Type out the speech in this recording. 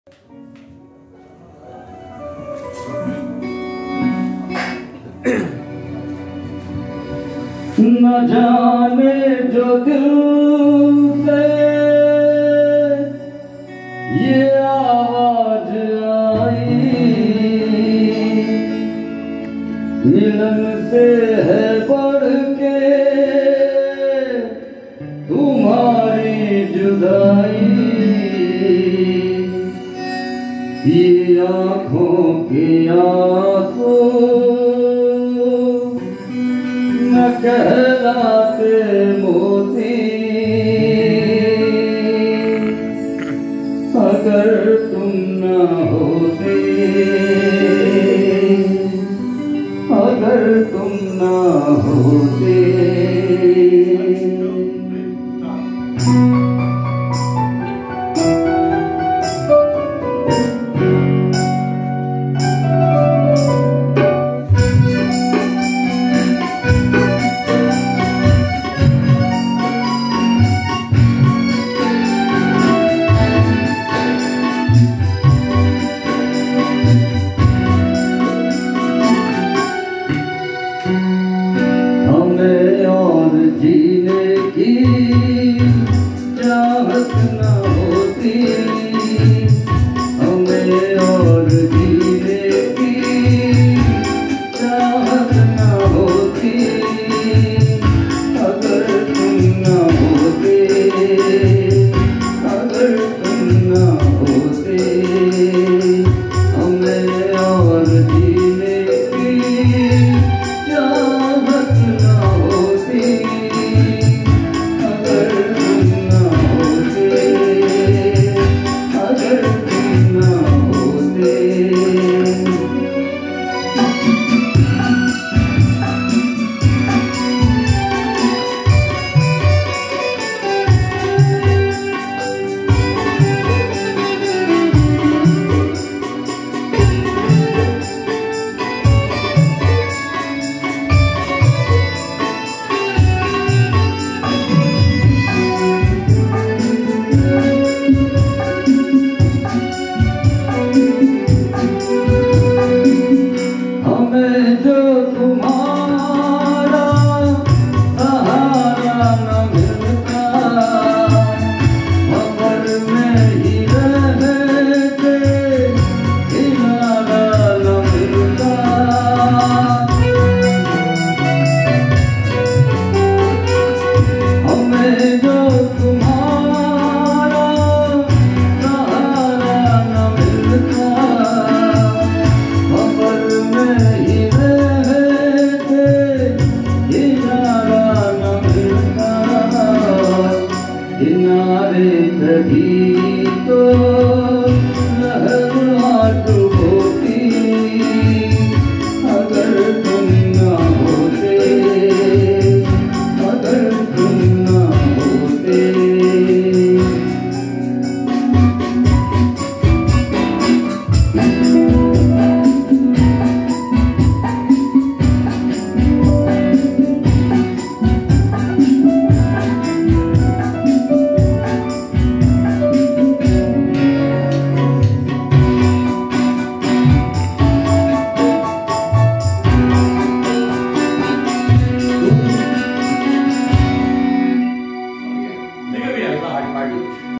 न जाने जो दिल से ये आवाज आई, मिलन से है बढ़ के तुम्हारी जुदाई। ये आँखों के आंसू न कहलाते मोती, अगर तुम न होते, अगर तुम न होते। हमें और जीने की चाहत न होती, हमें और जीने की चाहत न होती, अगर तुम न होते, अगर तुम न होते। हमें और जीने की चाहत न होती, अगर तुम न होते, अगर तुम न होते। हमें जो तुम्हारा सहारा न मिलता, मगर में ही रहते किनारा न मिलता। हमें जो तुम्हारा सहारा न मिलता, मगर में ही रहते किनारा न मिलता। किनारे तभी तो